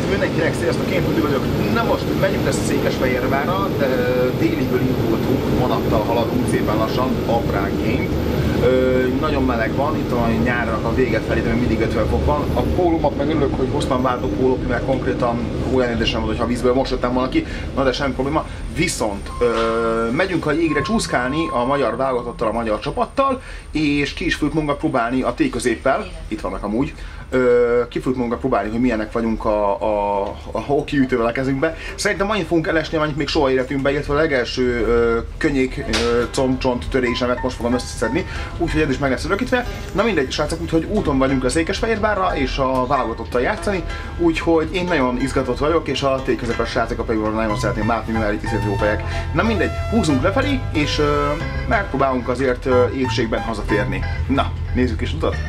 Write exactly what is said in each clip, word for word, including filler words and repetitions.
mindenkinek, sziasztok, én Pudi vagyok. Na most megyünk lesz Székesfehérvárra, de déliből indultunk, vonattal haladunk szépen lassan, apránként. Ö, nagyon meleg van, itt a nyárnak a véget felé, de még mindig ötven fok van. A pólómat meg örülök, hogy hoztam váltó pólók, mert konkrétan olyan érdesen volt, hogyha vízből mosottam volna ki, na de semmi probléma. Viszont ö, megyünk a jégre csúszkálni a magyar válogatottal, a magyar csapattal, és ki is fogjuk magunkat próbálni a T-középpel, itt vannak amúgy, ö, ki fogjuk magunkat próbálni, hogy milyenek vagyunk a, a, a hokiütővel a kezünkbe. Szerintem annyit fogunk elesni, amennyit még soha életünkben, illetve a legelső ö, könnyék combcsont törésemet most fogom összeszedni, úgyhogy ez is meg lesz örökítve. Na mindegy, srácok, úgyhogy úton vagyunk a Székesfehérvárra és a válogatottal játszani, úgyhogy én nagyon izgatott vagyok, és a T-közepes srácokat pedig nagyon szeretném látni, mivel itt is jó fejek. Na mindegy, húzunk lefelé, és ö, megpróbálunk azért ö, épségben hazatérni. Na, nézzük is utat!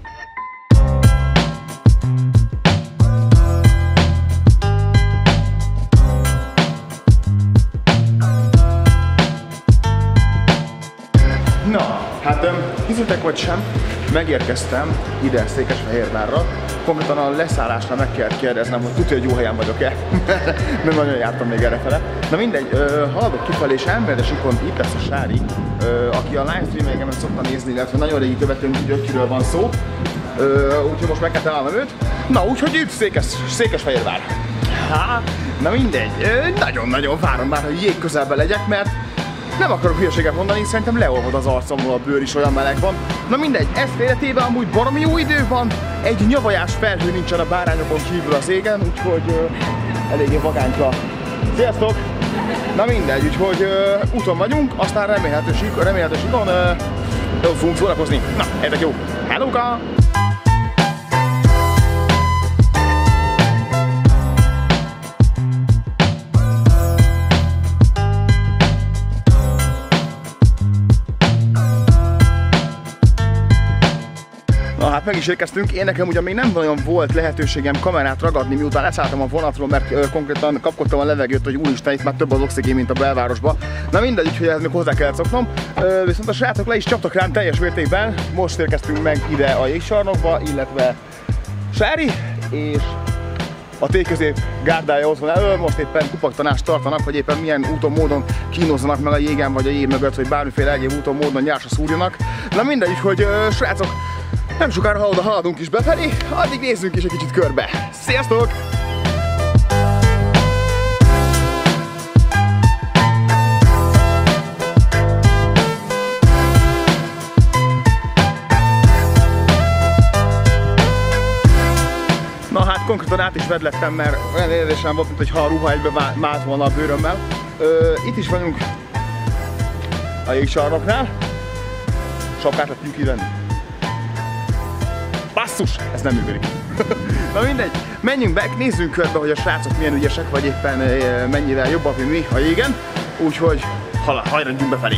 Na, hát hiszitek vagy sem, megérkeztem ide Székesfehérvárra. Konkrétan a leszállásnál meg kell kérdeznem, hogy tudja, hogy jó helyen vagyok-e. Nem nagyon jártam még errefele. Na mindegy, ö, haladok kifelé, és emberes ikon itt lesz a Sári, ö, aki a livestream-eimet szokta nézni, illetve nagyon régi követőnk, tudja, hogy kiről van szó. Ö, úgyhogy most meg kell találnom őt. Na, úgyhogy itt Székes, Székesfehérvár. Há, na mindegy, nagyon-nagyon várom már, hogy jég közelben legyek, mert nem akarok hülyeséget mondani, szerintem leolvad az arcomról a bőr is, olyan meleg van. Na mindegy, ez félretéve amúgy baromi jó idő van, egy nyavajás felhő nincsen a bárányokon kívül az égen, úgyhogy uh, eléggé vagányka. Sziasztok! Na mindegy, úgyhogy uh, úton vagyunk, aztán remélhetőség, remélhetőségon uh, fogunk szórakozni. Na, ezek jó! Hellóka! Na hát meg is érkeztünk, én nekem ugyan még nem nagyon volt lehetőségem kamerát ragadni, miután leszálltam a vonatról, mert ö, konkrétan kapkodtam a levegőt, hogy úristen, itt már több az oxigén, mint a belvárosban. Na mindegy, úgyhogy ezt még hozzá kellett szoknom. Ö, viszont a srácok le is csaptak rám teljes mértékben. Most érkeztünk meg ide a jégsarnokba, illetve Sári és a T-közép gárdája ott van elő, most éppen kupaktanást tartanak, hogy éppen milyen úton, módon kínozzanak meg a jégen vagy a jég mögött, hogy bármiféle egyéb úton, módon nyársra szúrjanak. Na mindegy, hogy ö, srácok, nem sokára oda haladunk is befelé, addig nézzünk is egy kicsit körbe. Sziasztok! Na hát konkrétan át is vedlettem, mert olyan érzésem volt, mintha a ruha egybe mált volna a bőrömmel. Ö, itt is vagyunk a jégsarnoknál. Sapkát le tudjuk kivenni. Basszus! Ez nem működik. Na mindegy, menjünk be, nézzünk körbe, hogy a srácok milyen ügyesek, vagy éppen mennyire jobbak, mint mi a jégen. Úgyhogy hajrandjunk befelé.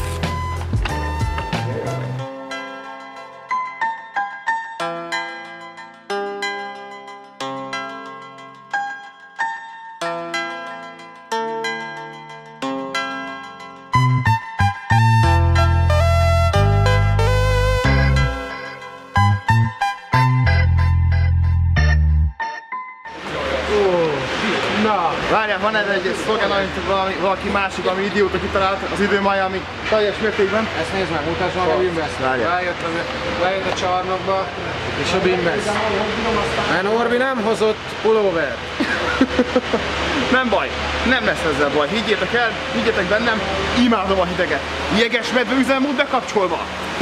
Várjál, van ez egy szlogen, amit valami, valaki másik, ami idióta kitalált, az idő Miami teljes mértékben. Ezt nézd meg, mutasd meg a Bimbesz. Rájött a, rájött a csarnokba, és a Bimbesz. Mert Norbi nem hozott pulóvert. Nem baj, nem lesz ezzel baj, higgyétek el, higgyetek bennem, imádom a hideget. Jegesmedve üzemmód bekapcsolva.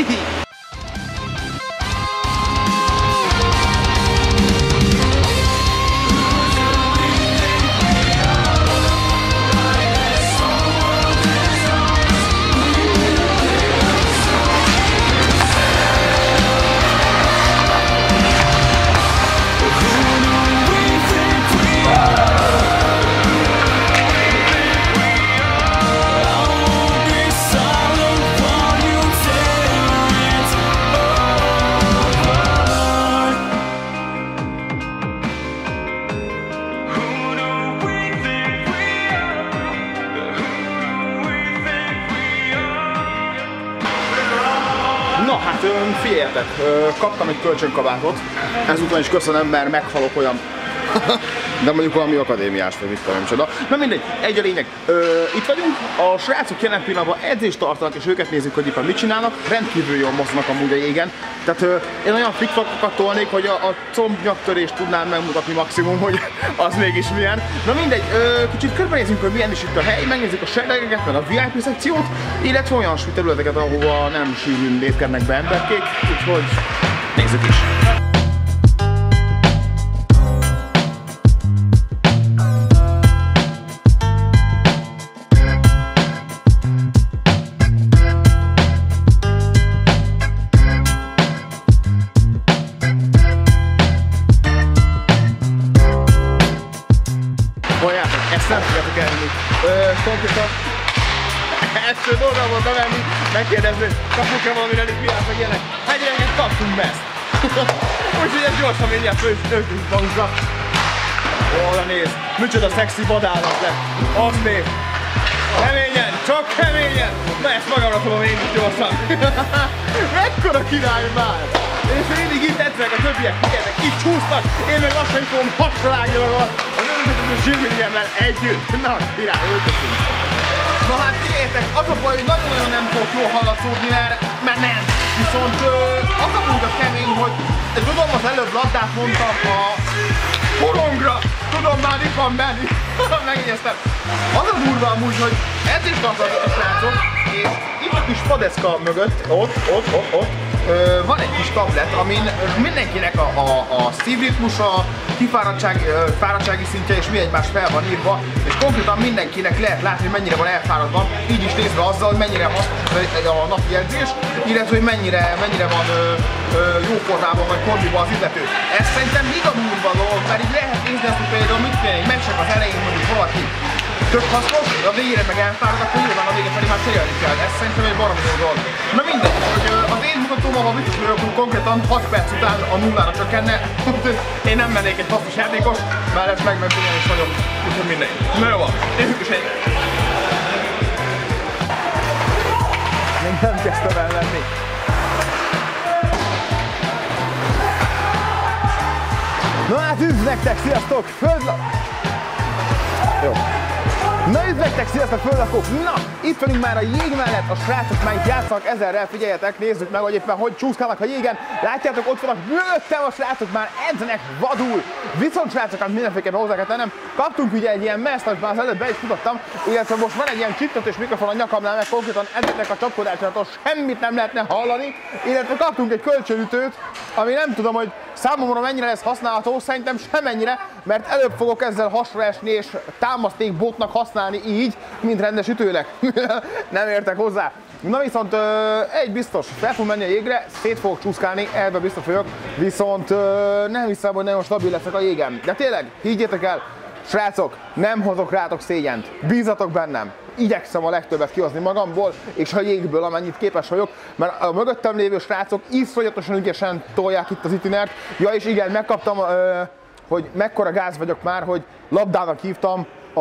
Na hát figyeljetek, kaptam egy kölcsönkabátot, ezúttal is köszönöm, mert meghalok, olyan De mondjuk valami akadémiás, vagy mit tudom, csoda. Na mindegy, egy a lényeg. Ö, itt vagyunk, a srácok jelen pillanatban edzést tartanak, és őket nézzük, hogy éppen mit csinálnak. Rendkívül jól mozognak amúgy a jégen. Tehát ö, én olyan flikfakokat tolnék, hogy a, a combnyaktörést tudnám megmutatni maximum, hogy az mégis milyen. Na mindegy, ö, kicsit körbenézzünk, hogy milyen is itt a hely, megnézzük a seregeket, meg a vé i pé szekciót, illetve olyan területeket, ahova nem sűrűn lépkednek be emberkék, úgyhogy nézzük is. Halljátok, ezt nem tudjátok elvinni. Konkrétan első dolga volt bevenni, megkérdezni, kapunk-e valami relikviát, meg ilyenek. Hát ilyeneket kaptunk be ezt. Úgyhogy ezt gyorsan mindjárt föl is töltünk magunkra. Oda néz, micsoda szexi vadállat lett. Azt néz. Keményen, csak keményen. Na ezt magamra tudom én is gyorsan. Mekkora király már. És mindig itt edzek, a többiek figyelnek, itt csúsznak. Én meg lassan fogom hasralágni magam az önvezető zsírmiliemmel együtt. Na, király, öltöttünk. Na hát figyeljetek, az a baj, hogy nagyon-nagyon nem tudok jól hallatszódni, mert, mert nem. Viszont ö, az a múlva kemény, hogy tudom, az előbb labdát mondtam a korongra. Tudom, már itt van benni. Megjegyeztem. Az a durva amúgy, hogy edzést tartanak a srácok, és itt a kis padeszka mögött, ott, ott, ott, ott, ö, van egy kis tablet, amin mindenkinek a, a, a szívritmusa, kifáradtság, fáradtsági szintje és mi egymás fel van írva, és konkrétan mindenkinek lehet látni, hogy mennyire van elfáradva, így is nézve azzal, hogy mennyire hasznos a napi edzés, illetve hogy mennyire, mennyire van ö, ö, jó formában vagy kondiban az illető. Ez szerintem még a durva dolog, mert így lehet nézni azt, hogy például mit kéne egy meccsek az elején mondjuk valaki tök hasznos, a végére meg elfárad, akkor nyilván a végén pedig már cserélni kell. Ez szerintem egy baromi jó dolog. Na mindegy, hogy az én mutatom, ahol biztos vagyok, hogy konkrétan hat perc után a nullára csökkenne. Én nem mennék egy hasznos játékos, mert ez meg meg is vagyok. Úgyhogy mindegy. Na jó van, nézzük is egyet. Még nem kezdtem el lenni. Na hát üdv nektek, sziasztok! Földlap! Jó. Na üdv nektek, sziasztok, földlakók! Na, itt vagyunk már a jég mellett, a srácok már itt játszanak ezerrel, figyeljetek, nézzük meg, hogy éppen hogy csúszkálnak a jégen. Látjátok, ott vannak mögöttem a srácok, már edzenek vadul. Viszont srácokat mindenféleképpen hozzá kell tennem. Kaptunk ugye egy ilyen meszt, amit már az előbb be is mutattam, illetve most van egy ilyen csittatós mikrofon a nyakamnál, meg konkrétan ezeknek a csapkodásától semmit nem lehetne hallani, illetve kaptunk egy kölcsönütőt, ami nem tudom, hogy számomra mennyire lesz használható, szerintem semennyire, mert előbb fogok ezzel hasra esni és támasztékbotnak használni így, mint rendes ütőnek. Nem értek hozzá. Na viszont ö, egy biztos, fel fog menni a jégre, szét fogok csúszkálni, ebben biztos vagyok, viszont ö, nem hiszem, hogy nagyon stabil leszek a jégen. De tényleg, higgyétek el, srácok, nem hozok rátok szégyent, bízatok bennem. Igyekszem a legtöbbet kihozni magamból és a jégből, amennyit képes vagyok, mert a mögöttem lévő srácok iszonyatosan ügyesen tolják itt az itinert. Ja és igen, megkaptam, ö, hogy mekkora gáz vagyok már, hogy labdának hívtam a...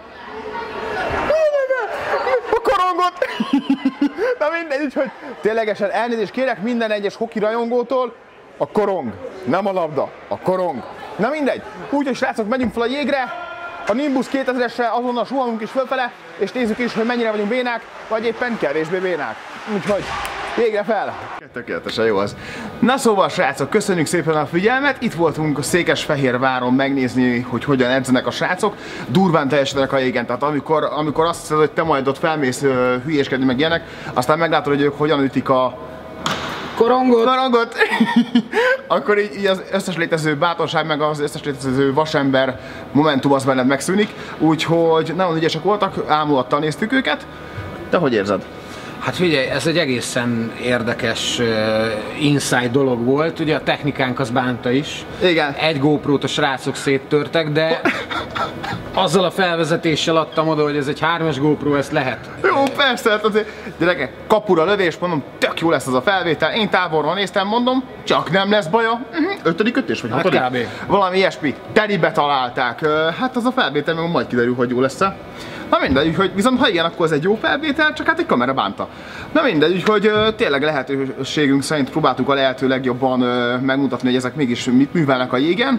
a korongot! Na mindegy, úgyhogy ténylegesen elnézést kérek minden egyes hoki rajongótól, a korong, nem a labda, a korong. Na mindegy, úgyhogy srácok, megyünk fel a jégre, a Nimbus kétezresre azonnal suhanunk is fölfele, és nézzük is, hogy mennyire vagyunk bénák, vagy éppen kevésbé bénák. Úgyhogy jégre fel! Tökéletesen jó az. Na szóval srácok, köszönjük szépen a figyelmet, itt voltunk a Székesfehérváron megnézni, hogy hogyan edzenek a srácok. Durván teljesítenek a jégen, tehát amikor, amikor azt hiszed, hogy te majd ott felmész uh, hülyéskedni meg ilyenek, aztán meglátod, hogy ők hogyan ütik a korongot, korongot. Akkor így, így az összes létező bátorság, meg az összes létező vasember momentum az benned megszűnik. Úgyhogy nagyon ügyesek voltak, ámulattal néztük őket. Te hogy érzed? Hát figyelj, ez egy egészen érdekes uh, inside dolog volt, ugye a technikánk az bánta is. Igen. Egy GoPro-t a srácok széttörtek, de azzal a felvezetéssel adtam oda, hogy ez egy hármas GoPro, ezt lehet. Jó, persze, hát azért, gyerekek, kapura lövés, mondom, tök jó lesz az a felvétel. Én távolról néztem, mondom, csak nem lesz baja. Uh-huh. Ötödik ötés vagy hatodik? Hát kb. Valami ilyesmi. Telibe találták. Uh, hát az a felvétel meg majd kiderül, hogy jó lesz-e. Na mindegy, hogy viszont ha igen, akkor ez egy jó felvétel, csak hát egy kamera bánta. Na mindegy, hogy uh, tényleg lehetőségünk szerint próbáltuk a lehető legjobban uh, megmutatni, hogy ezek mégis mit művelnek a jégen.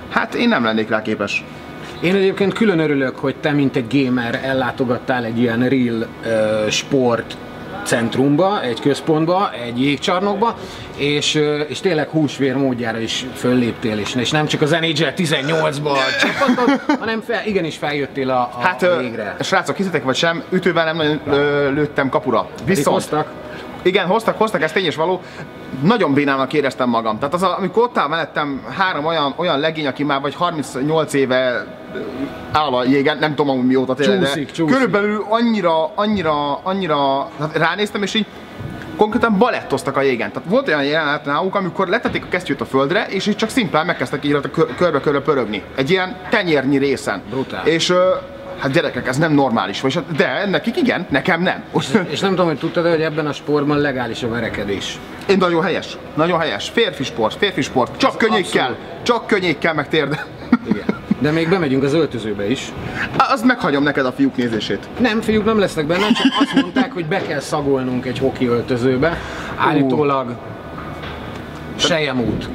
Hát én nem lennék rá képes. Én egyébként külön örülök, hogy te, mint egy gamer ellátogattál egy ilyen real uh, sport centrumba, egy központba, egy jégcsarnokba, és, és tényleg húsvér módjára is fölléptél, és, és nem csak az en há el tizennyolcba csapatod, hanem fel, igenis feljöttél a, a hát, végre. Srácok, hiszetek vagy sem, ütővel nem nagyon ö, lőttem kapura. Viszont, hoztak? Igen, hoztak, hoztak, ez tény és való. Nagyon bénának éreztem magam. Tehát az, a, amikor ott áll mellettem három olyan, olyan legény, aki már vagy harmincnyolc éve áll a jégen, nem tudom, mióta tényleg, csúszik, de csúszik. körülbelül annyira, annyira, annyira, hát ránéztem, és így konkrétan balettoztak a jégen. Tehát volt olyan jelenet náluk, amikor letették a kesztyűt a földre, és így csak szimplán megkezdtek így körbe-körbe pörögni. Egy ilyen tenyérnyi részen. Brutál. És hát gyerekek, ez nem normális. De nekik igen, nekem nem. És, és nem tudom, hogy tudtad, hogy ebben a sportban legális a verekedés. Én nagyon helyes, nagyon helyes. Férfi sport, férfi sport. Csak könnyékkel, csak könnyékkel meg térdel. Igen. De még bemegyünk az öltözőbe is. Azt meghagyom neked a fiúk nézését. Nem, fiúk nem lesznek benne, csak azt mondták, hogy be kell szagolnunk egy hoki öltözőbe. Állítólag selyemút.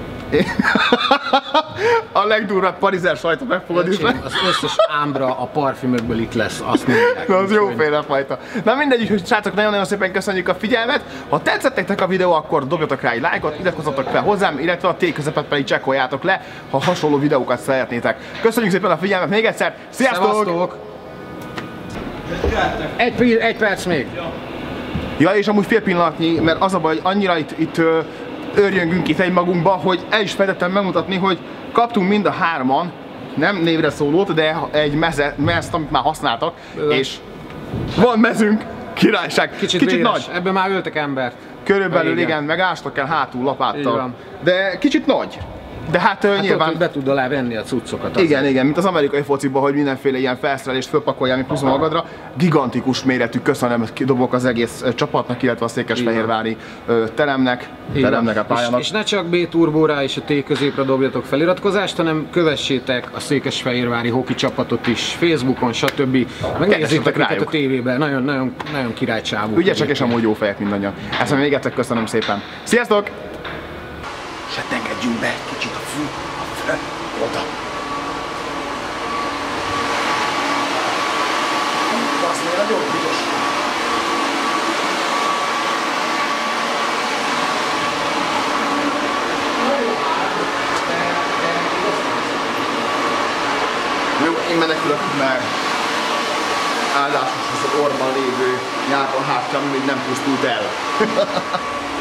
A legdurvább parizer sajtot megfogad is meg. Az összes ámbra a parfümökből itt lesz, azt mondják. Na, az jóféle fajta. Na mindegy, úgyhogy srácok, nagyon-nagyon szépen köszönjük a figyelmet. Ha tetszett nektek a videó, akkor dobjatok rá egy lájkot, iratkozzatok fel hozzám, illetve a T-közepet pedig csekkoljátok le, ha hasonló videókat szeretnétek. Köszönjük szépen a figyelmet még egyszer, sziasztok! Szevasztok! Egy, egy perc még. Ja, és amúgy fél pillanatnyi, mert az a baj, hogy annyira itt, itt őrjöngünk itt egy magunkba, hogy el is feltettem megmutatni, hogy kaptunk mind a hárman, nem névre szólót, de egy meze, mezt, amit már használtak, de. És van mezünk, királyság, kicsit, kicsit nagy. nagy. Ebben már öltek embert. Körülbelül igen, igen meg ástak el hátul lapáttal, de kicsit nagy. De hát, hát nyilván... Ott, be tud alá venni a cuccokat. Igen, azért. Igen, mint az amerikai fociban, hogy mindenféle ilyen felszerelést fölpakoljál, ami plusz magadra. Gigantikus méretű köszönöm dobok az egész csapatnak, illetve a székesfehérvári teremnek, teremnek a pályának. És, és ne csak B-turbóra és a T-középre dobjatok feliratkozást, hanem kövessétek a székesfehérvári hoki csapatot is Facebookon, stb. Megnézzétek őket a tévében, nagyon, nagyon, nagyon királycsávú. Ügyesek és amúgy jó fejek mindannyian. Ezt még egyszer köszönöm szépen. Sziasztok! Se engedjünk be egy kicsit a fű, a fő, oda. Az még nagyon büdös. Jó, én menekülök, mert áldásos az orban lévő nyárban hátram még nem pusztult el.